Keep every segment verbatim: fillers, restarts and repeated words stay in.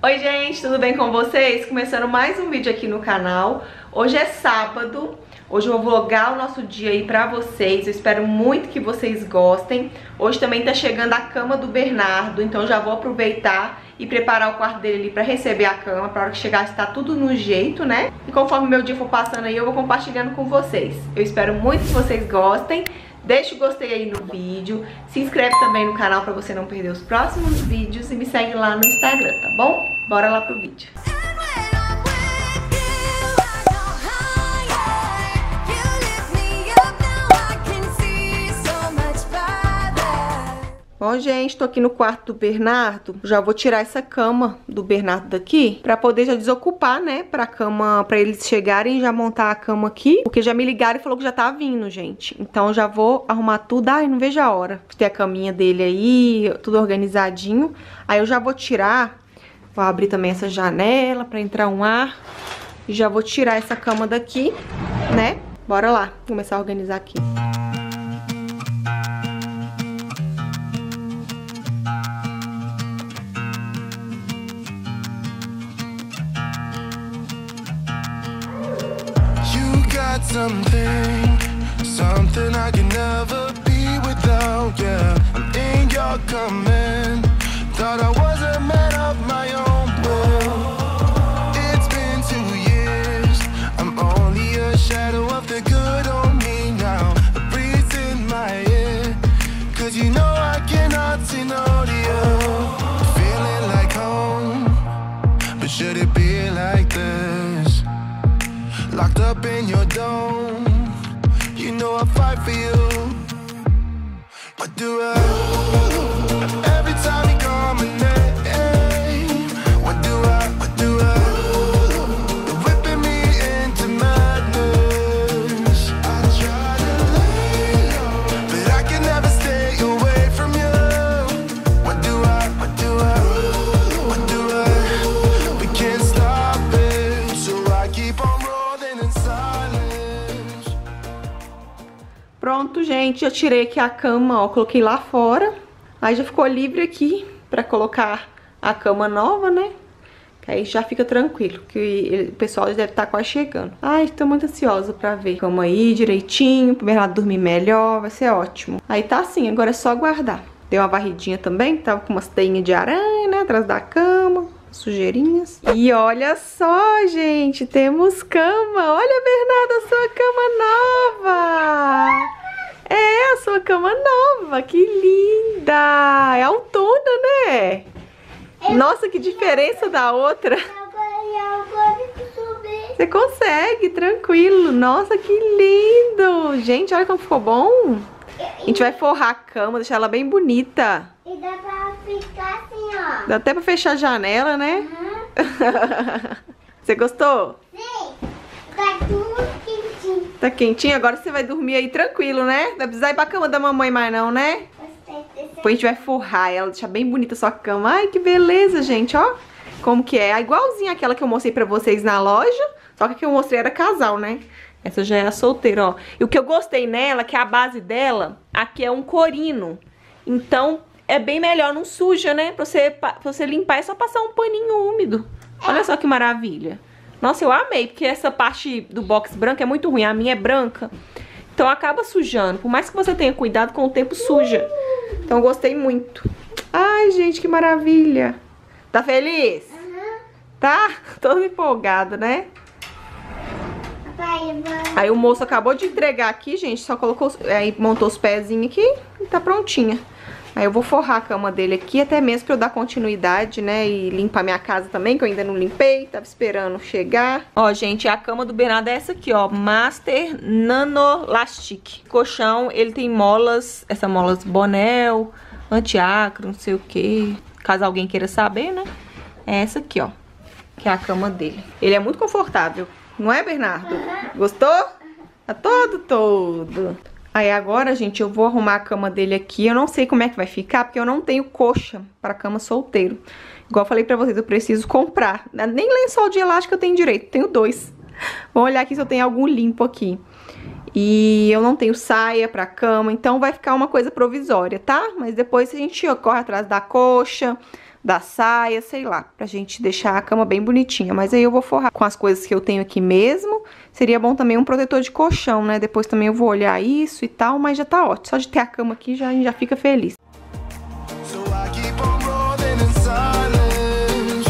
Oi gente, tudo bem com vocês? Começando mais um vídeo aqui no canal. Hoje é sábado, hoje eu vou vlogar o nosso dia aí pra vocês. Eu espero muito que vocês gostem. Hoje também tá chegando a cama do Bernardo, então já vou aproveitar e preparar o quarto dele ali pra receber a cama. Pra hora que chegar está tudo no jeito, né? E conforme meu dia for passando aí, eu vou compartilhando com vocês. Eu espero muito que vocês gostem. Deixa o gostei aí no vídeo, se inscreve também no canal pra você não perder os próximos vídeos e me segue lá no Instagram, tá bom? Bora lá pro vídeo. Bom, gente, tô aqui no quarto do Bernardo. Já vou tirar essa cama do Bernardo daqui pra poder já desocupar, né? Pra cama, pra eles chegarem e já montar a cama aqui. Porque já me ligaram e falou que já tá vindo, gente. Então já vou arrumar tudo. Ai, não vejo a hora de ter a caminha dele aí, tudo organizadinho. Aí eu já vou tirar, vou abrir também essa janela pra entrar um ar. E já vou tirar essa cama daqui, né? Bora lá, começar a organizar aqui. Something, something I can never be without, yeah. I'm in your command. Thought I was a man of my own will. It's been two years. I'm only a shadow of the good on me now. A breeze in my ear, cause you know I cannot say no to you. Feeling like home, but should it be like this? Locked up in your dome, you know I fight for you. What do I do? Every time you call my name, what do I, what do I do? You're whipping me into madness. I try to lay low, but I can never stay away from you. What do I, what do I, what do I? We can't stop it, so I keep on rolling. Pronto, gente, eu tirei aqui a cama, ó, coloquei lá fora. Aí já ficou livre aqui pra colocar a cama nova, né? Que aí já fica tranquilo, que o pessoal deve estar quase chegando. Ai, tô muito ansiosa pra ver. Cama aí direitinho, pro Bernardo dormir melhor, vai ser ótimo. Aí tá assim, agora é só aguardar. Dei uma varridinha também, tava com umas teinhas de aranha, né, atrás da cama. Sujeirinhas. E olha só, gente, temos cama. Olha, Bernardo, a sua cama nova. É, a sua cama nova. Que linda. É autona, né? Nossa, que diferença da outra. Você consegue, tranquilo. Nossa, que lindo. Gente, olha como ficou bom. A gente vai forrar a cama, deixar ela bem bonita. E dá pra ficar assim, ó. Dá até pra fechar a janela, né? Uhum. Você gostou? Sim. Tá tudo quentinho. Tá quentinho? Agora você vai dormir aí tranquilo, né? Não vai precisar ir pra cama da mamãe mais não, né? Depois a gente vai forrar ela, deixar bem bonita a sua cama. Ai, que beleza, gente, ó. Como que é? É igualzinha àquela que eu mostrei pra vocês na loja. Só que a que eu mostrei era casal, né? Essa já é a solteira, ó. E o que eu gostei nela, que a base dela, aqui é um corino. Então, é bem melhor, não suja, né? Pra você, pra você limpar, é só passar um paninho úmido. Olha só que maravilha. Nossa, eu amei, porque essa parte do box branco é muito ruim. A minha é branca, então acaba sujando. Por mais que você tenha cuidado, com o tempo suja. Então, eu gostei muito. Ai, gente, que maravilha. Tá feliz? Uhum. Tá? Toda empolgada, né? Aí o moço acabou de entregar aqui, gente, só colocou, aí montou os pezinhos aqui e tá prontinha. Aí eu vou forrar a cama dele aqui, até mesmo pra eu dar continuidade, né, e limpar minha casa também, que eu ainda não limpei, tava esperando chegar. Ó, gente, a cama do Bernardo é essa aqui, ó, Master Nanolastic. Colchão, ele tem molas, essa molas Bonel, antiacro, não sei o que, caso alguém queira saber, né. É essa aqui, ó, que é a cama dele. Ele é muito confortável. Não é, Bernardo? Gostou? Tá todo, todo. Aí agora, gente, eu vou arrumar a cama dele aqui. Eu não sei como é que vai ficar, porque eu não tenho coxa pra cama solteiro. Igual eu falei pra vocês, eu preciso comprar. Nem lençol de elástico eu tenho direito, tenho dois. Vou olhar aqui se eu tenho algum limpo aqui. E eu não tenho saia pra cama, então vai ficar uma coisa provisória, tá? Mas depois a gente corre atrás da coxa, da saia, sei lá, pra gente deixar a cama bem bonitinha. Mas aí eu vou forrar com as coisas que eu tenho aqui mesmo. Seria bom também um protetor de colchão, né? Depois também eu vou olhar isso e tal, mas já tá ótimo. Só de ter a cama aqui já, a gente já fica feliz. So I keep on rolling in silence.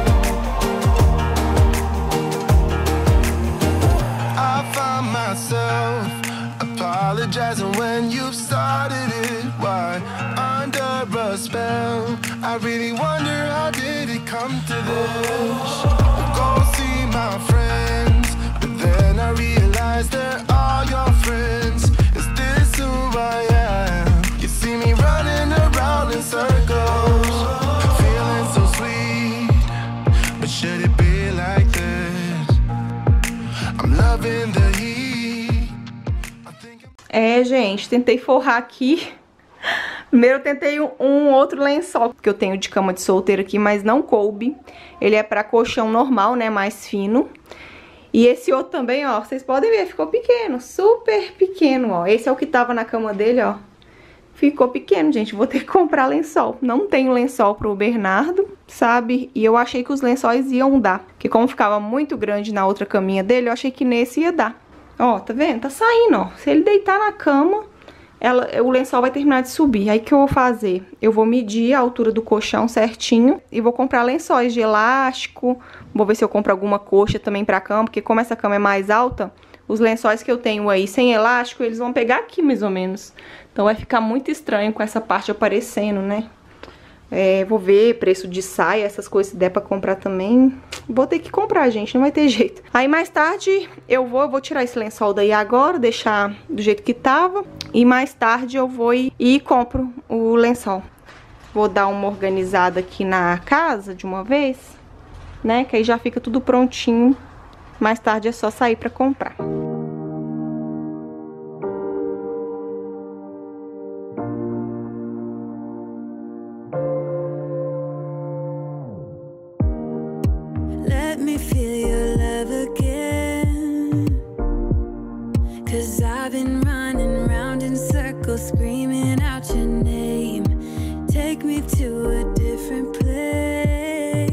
I find myself apologizing when you've started it. Why? Under a spell. I really wonder how did it come to this? Go see my friends, but then I realize they're all your friends. Is this who I am? You see me running around in circles, feeling so sweet, but should it be like this? I'm loving the heat. I think I'm... É, gente, tentei forrar aqui. Primeiro eu tentei um, um outro lençol que eu tenho de cama de solteiro aqui, mas não coube. Ele é pra colchão normal, né, mais fino. E esse outro também, ó, vocês podem ver, ficou pequeno, super pequeno, ó. Esse é o que tava na cama dele, ó. Ficou pequeno, gente, vou ter que comprar lençol. Não tenho lençol pro Bernardo, sabe? E eu achei que os lençóis iam dar. Porque como ficava muito grande na outra caminha dele, eu achei que nesse ia dar. Ó, tá vendo? Tá saindo, ó. Se ele deitar na cama... Ela, o lençol vai terminar de subir. Aí o que eu vou fazer? Eu vou medir a altura do colchão certinho e vou comprar lençóis de elástico. Vou ver se eu compro alguma coxa também pra cama, porque como essa cama é mais alta, os lençóis que eu tenho aí sem elástico, eles vão pegar aqui mais ou menos. Então vai ficar muito estranho com essa parte aparecendo, né? É, vou ver preço de saia, essas coisas, se der pra comprar também. Vou ter que comprar, gente, não vai ter jeito. Aí mais tarde eu vou, eu vou tirar esse lençol daí agora, deixar do jeito que tava. E mais tarde eu vou e, e compro o lençol. Vou dar uma organizada aqui na casa de uma vez, né? Que aí já fica tudo prontinho. Mais tarde é só sair pra comprar. Let me feel your love again, 'cause I've been running round in circles, screaming out your name. Take me to a different place,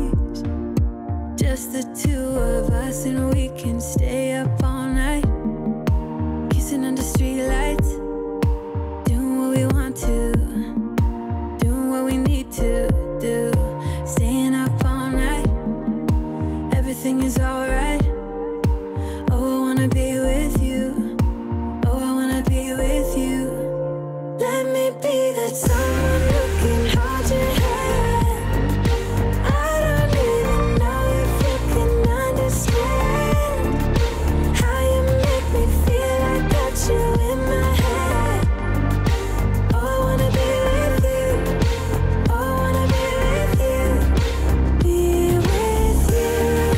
just the two of us, and we can stay up all night, kissing under streetlights, doing what we want to, doing what we need to do, staying up all night. Everything is alright. Oh, I wanna be with you. Oh, I wanna be with you. Let me be that someone who can hold your hand. I don't even know if you can understand how you make me feel. I got you in my head. Oh, I wanna be with you. Oh, I wanna be with you. Be with you.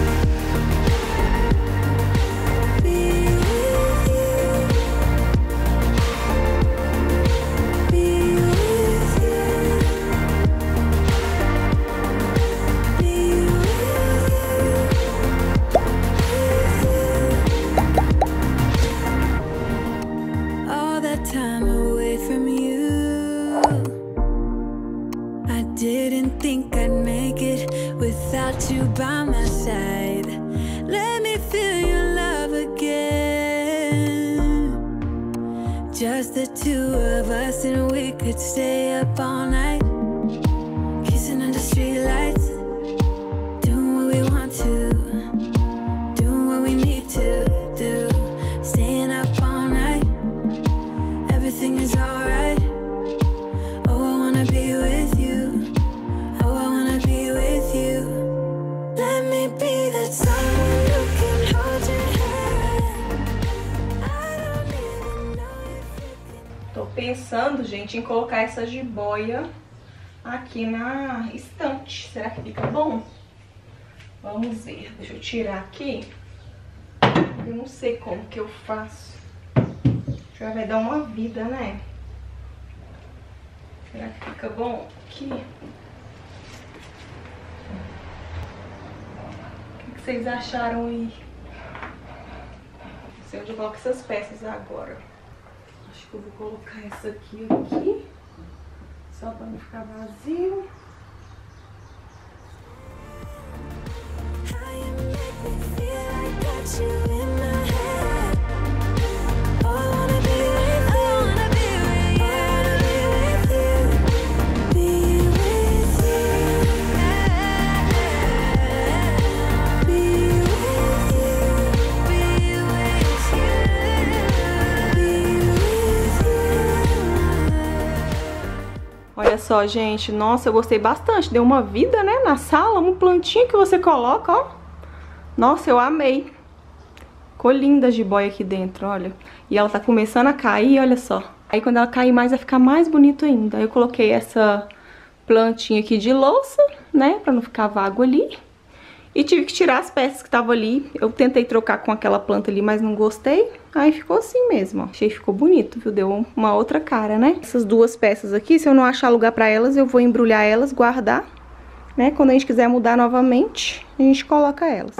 All that time away from you, I didn't think I'd make it without you by my side. Let me feel your love again, just the two of us, and we could stay up all night, kissing under streetlights, doing what we want to, doing what we need to do, staying up all night. Everything is alright. Oh, I wanna be with you. Oh, I wanna be with you. Let me be that someone who can hold your hand. I don't even know if you can. Tô pensando, gente, em colocar essa jiboia aqui na estante. Será que fica bom? Vamos ver. Deixa eu tirar aqui. Eu não sei como que eu faço. Já vai dar uma vida, né? Será que fica bom aqui? O que vocês acharam aí? Não sei onde eu coloco essas peças agora. Acho que eu vou colocar essa aqui aqui. Só pra não ficar vazio. só, gente. Nossa, eu gostei bastante. Deu uma vida, né, na sala. Uma plantinha que você coloca, ó. Nossa, eu amei. Ficou linda a jiboia aqui dentro, olha. E ela tá começando a cair, olha só. Aí quando ela cair mais, vai ficar mais bonito ainda. Aí eu coloquei essa plantinha aqui de louça, né, pra não ficar vago ali. E tive que tirar as peças que estavam ali. Eu tentei trocar com aquela planta ali, mas não gostei. Aí ficou assim mesmo, ó. Achei que ficou bonito, viu? Deu uma outra cara, né? Essas duas peças aqui, se eu não achar lugar pra elas, eu vou embrulhar elas, guardar, né? Quando a gente quiser mudar novamente, a gente coloca elas.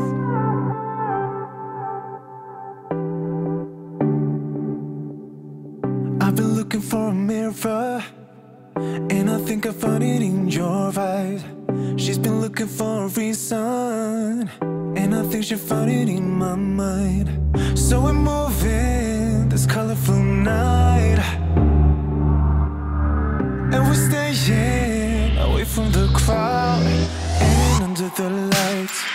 I've been looking for a mirror, and I think I found it in your eyes. She's been looking for a reason, and I think she found it in my mind. So we're moving this colorful night, and we're staying away from the crowd and under the lights.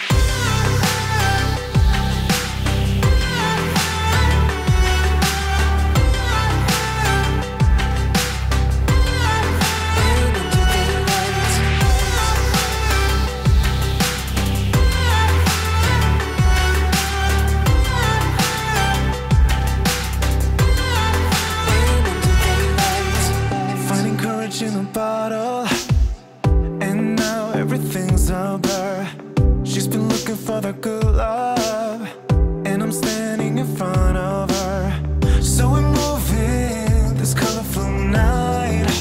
In a bottle, and now everything's a blur. She's been looking for the good love, and I'm standing in front of her. So we're moving this colorful night,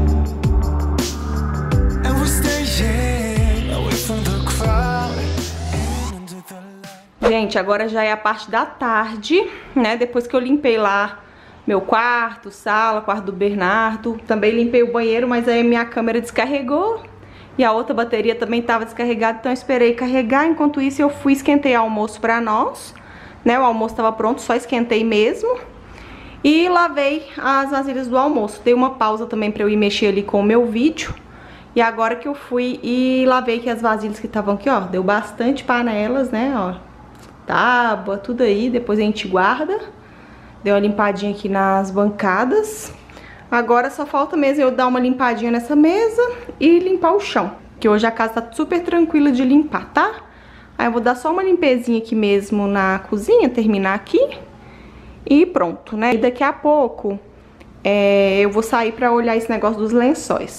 and we're staying away from the crowd and under the light. Gente, agora já é a parte da tarde, né? Depois que eu limpei lá meu quarto, sala, quarto do Bernardo. Também limpei o banheiro, mas aí minha câmera descarregou e a outra bateria também estava descarregada, então eu esperei carregar. Enquanto isso eu fui esquentei almoço pra nós, né? O almoço estava pronto, só esquentei mesmo. E lavei as vasilhas do almoço. Dei uma pausa também pra eu ir mexer ali com o meu vídeo. E agora que eu fui e lavei aqui as vasilhas que estavam aqui, ó. Deu bastante panelas, né, ó. Tábua, tudo aí, depois a gente guarda. Deu uma limpadinha aqui nas bancadas. Agora só falta mesmo eu dar uma limpadinha nessa mesa e limpar o chão. Que hoje a casa tá super tranquila de limpar, tá? Aí eu vou dar só uma limpezinha aqui mesmo na cozinha, terminar aqui. E pronto, né? E daqui a pouco é, eu vou sair pra olhar esse negócio dos lençóis.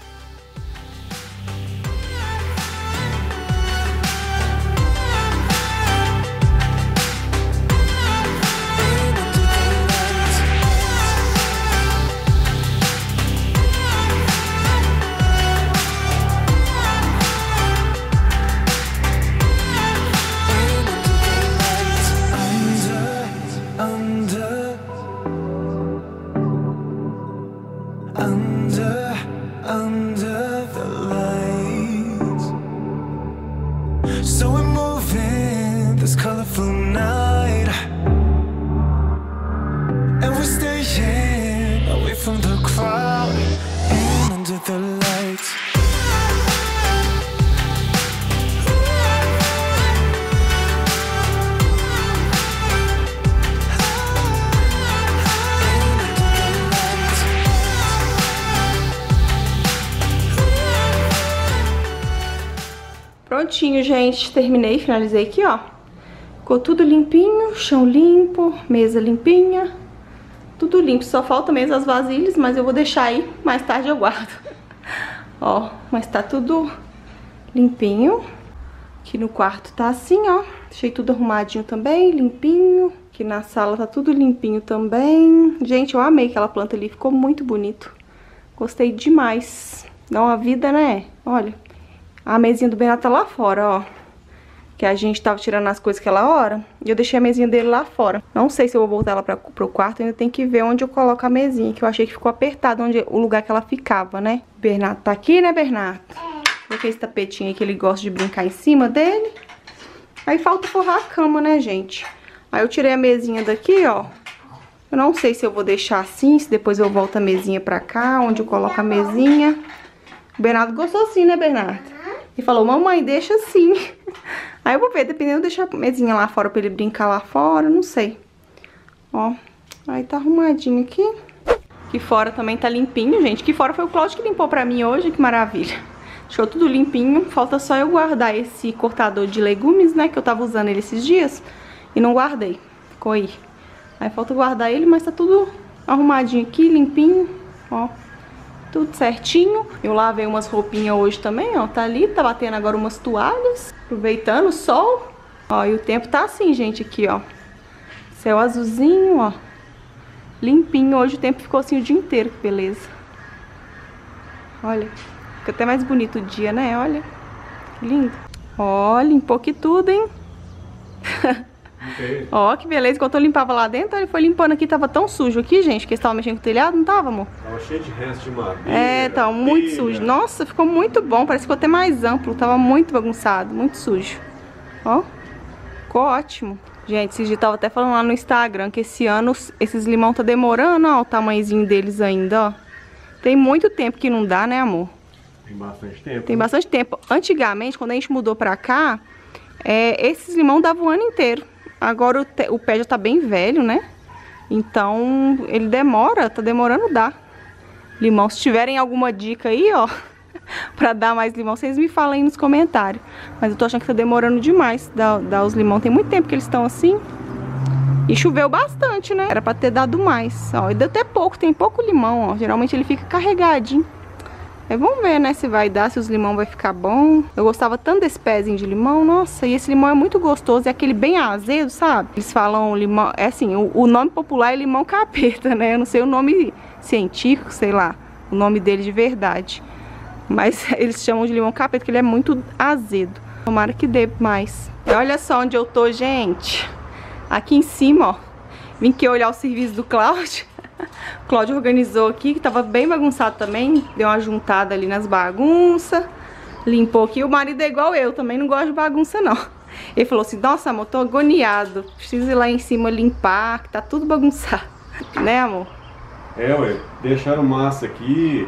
Under, under the lights. So we're moving this colorful night, and we're staying away from the crowd and under the lights. Prontinho, gente. Terminei, finalizei aqui, ó. Ficou tudo limpinho, chão limpo, mesa limpinha. Tudo limpo, só falta mesmo as vasilhas, mas eu vou deixar aí, mais tarde eu guardo. Ó, mas tá tudo limpinho. Aqui no quarto tá assim, ó. Deixei tudo arrumadinho também, limpinho. Aqui na sala tá tudo limpinho também. Gente, eu amei aquela planta ali, ficou muito bonito. Gostei demais. Dá uma vida, né? Olha. A mesinha do Bernardo tá lá fora, ó. Que a gente tava tirando as coisas aquela hora. E eu deixei a mesinha dele lá fora. Não sei se eu vou voltar ela pra, pro quarto. Ainda tem que ver onde eu coloco a mesinha. Que eu achei que ficou apertado onde, o lugar que ela ficava, né? O Bernardo tá aqui, né, Bernardo? Coloquei esse tapetinho aí que ele gosta de brincar em cima dele. Aí falta forrar a cama, né, gente? Aí eu tirei a mesinha daqui, ó. Eu não sei se eu vou deixar assim, se depois eu volto a mesinha pra cá, onde eu coloco a mesinha. O Bernardo gostou assim, né, Bernardo? E falou, mamãe, deixa assim. Aí eu vou ver, dependendo, eu deixar a mesinha lá fora pra ele brincar lá fora, não sei. Ó, aí tá arrumadinho aqui. Aqui fora também tá limpinho, gente. Aqui fora foi o Cláudio que limpou pra mim hoje, que maravilha. Deixou tudo limpinho. Falta só eu guardar esse cortador de legumes, né? Que eu tava usando ele esses dias e não guardei. Ficou aí. Aí falta guardar ele, mas tá tudo arrumadinho aqui, limpinho, ó. Tudo certinho. Eu lavei umas roupinhas hoje também, ó. Tá ali, tá batendo agora umas toalhas. Aproveitando o sol. Ó, e o tempo tá assim, gente, aqui, ó. Céu azulzinho, ó. Limpinho. Hoje o tempo ficou assim o dia inteiro, que beleza. Olha. Fica até mais bonito o dia, né? Olha. Que lindo. Ó, limpou aqui tudo, hein? Ó, que beleza. Enquanto eu limpava lá dentro, ele foi limpando aqui. Tava tão sujo aqui, gente, que eles estavam mexendo com o telhado, não tava, amor? Tava cheio de resto de madeira. É, tava muito telha. sujo. Nossa, ficou muito bom. Parece que ficou até mais amplo. Tava muito bagunçado, muito sujo. Ó, ficou ótimo. Gente, esses dias eu tava até falando lá no Instagram que esse ano esses limão tá demorando, ó, o tamanhozinho deles ainda, ó. Tem muito tempo que não dá, né, amor? Tem bastante tempo. Tem bastante tempo. Antigamente, quando a gente mudou pra cá, é, esses limão davam o ano inteiro. Agora o, te, o pé já tá bem velho, né? Então, ele demora, tá demorando a dar limão. Se tiverem alguma dica aí, ó, pra dar mais limão, vocês me falem aí nos comentários. Mas eu tô achando que tá demorando demais dar, dar os limão. Tem muito tempo que eles estão assim. E choveu bastante, né? Era pra ter dado mais. Ó, e deu até pouco, tem pouco limão, ó. Geralmente ele fica carregadinho. Aí vamos ver, né, se vai dar, se os limão vai ficar bom. Eu gostava tanto desse pezinho de limão, nossa. E esse limão é muito gostoso, é aquele bem azedo, sabe? Eles falam limão, é assim, o, o nome popular é limão capeta, né? Eu não sei o nome científico, sei lá, o nome dele de verdade. Mas eles chamam de limão capeta, porque ele é muito azedo. Tomara que dê mais. E olha só onde eu tô, gente. Aqui em cima, ó. Vim aqui olhar o serviço do Cláudio. O Cláudio organizou aqui, que tava bem bagunçado também. Deu uma juntada ali nas bagunças. Limpou aqui. O marido é igual eu, também não gosta de bagunça, não. Ele falou assim, nossa, amor, tô agoniado. Preciso ir lá em cima limpar, que tá tudo bagunçado. Né, amor? É, ué. Deixaram massa aqui,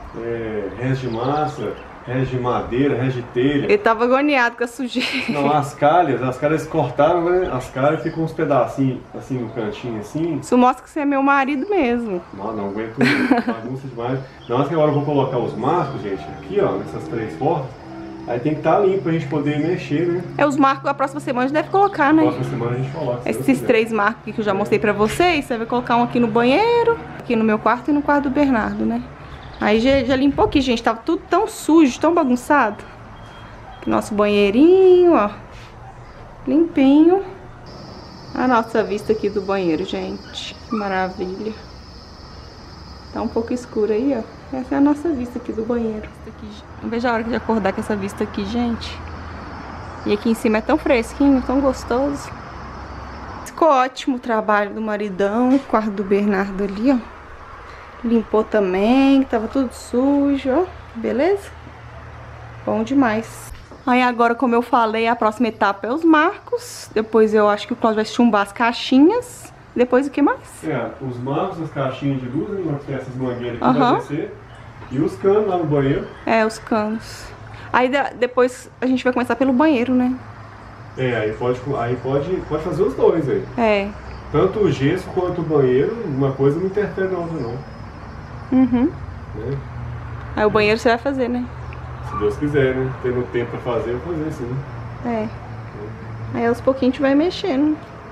é, resto de massa, resto de madeira, resto de telha. Ele tava agoniado com a sujeira. Não, as calhas, as calhas cortaram, né? As calhas ficam uns pedacinhos assim no cantinho, assim. Isso mostra que você é meu marido mesmo. Não, não aguento bagunça demais. Não, mas que agora eu vou colocar os marcos, gente, aqui, ó, nessas três portas. Aí tem que estar limpo pra gente poder mexer, né? É, os marcos a próxima semana a gente deve colocar, né? Próxima semana a gente coloca. Esses três marcos aqui que eu já mostrei pra vocês, você vai colocar um aqui no banheiro, aqui no meu quarto e no quarto do Bernardo, né? Aí já, já limpou aqui, gente. Tava tudo tão sujo, tão bagunçado. Aqui nosso banheirinho, ó. Limpinho. A nossa vista aqui do banheiro, gente. Que maravilha. Tá um pouco escuro aí, ó. Essa é a nossa vista aqui do banheiro. Não vejo a hora de acordar com essa vista aqui, gente. E aqui em cima é tão fresquinho, tão gostoso. Ficou ótimo o trabalho do maridão. O quarto do Bernardo ali, ó. Limpou também, tava tudo sujo, ó. Beleza? Bom demais. Aí agora, como eu falei, a próxima etapa é os marcos. Depois eu acho que o Cláudio vai chumbar as caixinhas. Depois o que mais? É, os marcos, as caixinhas de luz, né? Tem essas mangueiras que Uhum. vai descer. E os canos lá no banheiro. É, os canos. Aí de- depois a gente vai começar pelo banheiro, né? É, aí pode, aí pode, pode fazer os dois aí. É. Tanto o gesso quanto o banheiro, uma coisa não interfere na outra, não. Uhum. Né? Aí o banheiro você vai fazer, né? Se Deus quiser, né? Tendo tempo pra fazer, eu vou fazer sim. É. Aí aos pouquinhos a gente vai mexendo.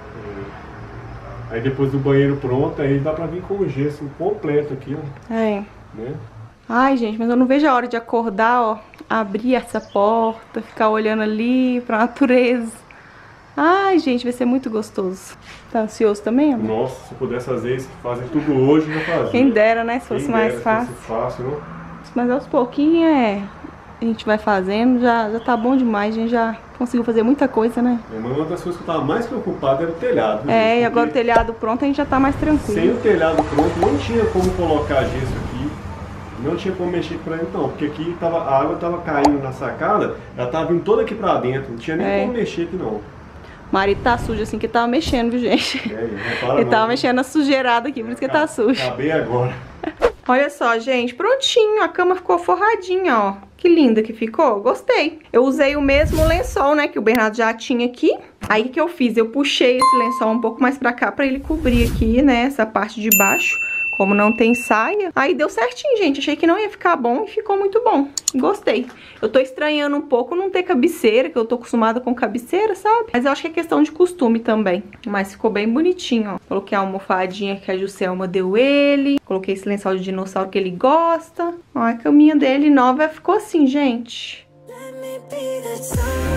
É. Aí depois do banheiro pronto, aí dá pra vir com o gesso completo aqui, ó. É. Né? Ai, gente, mas eu não vejo a hora de acordar, ó. Abrir essa porta, ficar olhando ali pra natureza. Ai, gente, vai ser muito gostoso. Tá ansioso também, amor? Nossa, se eu pudesse fazer isso, fazer tudo hoje, eu já fazia. Quem dera, né? Se Quem fosse dera, mais se fácil. fosse fácil, não? Mas aos pouquinhos é. A gente vai fazendo, já, já tá bom demais, a gente já conseguiu fazer muita coisa, né? Mas uma das coisas que eu tava mais preocupado era o telhado. viu, É, gente? e agora o Porque telhado pronto a gente já tá mais sem tranquilo. o telhado pronto, não tinha como colocar gesso aqui. Não tinha como mexer pra ele, não. Porque aqui tava, a água tava caindo na sacada, ela tava vindo toda aqui pra dentro. Não tinha nem É. como mexer aqui, não. O marido tá sujo assim que tava mexendo, viu, gente? É, não repara Ele não, tava viu? mexendo na sujeirada aqui, por isso que tá sujo. Acabei agora. Olha só, gente, prontinho, a cama ficou forradinha, ó. Que linda que ficou, gostei. Eu usei o mesmo lençol, né, que o Bernardo já tinha aqui. Aí o que eu fiz? Eu puxei esse lençol um pouco mais pra cá pra ele cobrir aqui, né, essa parte de baixo. Como não tem saia, aí deu certinho, gente. Achei que não ia ficar bom e ficou muito bom. Gostei. Eu tô estranhando um pouco não ter cabeceira, que eu tô acostumada com cabeceira, sabe? Mas eu acho que é questão de costume também. Mas ficou bem bonitinho, ó. Coloquei a almofadinha que a Juscelma deu ele. Coloquei esse lençol de dinossauro que ele gosta. Ó, a caminha dele nova ficou assim, gente. Let me be that someone.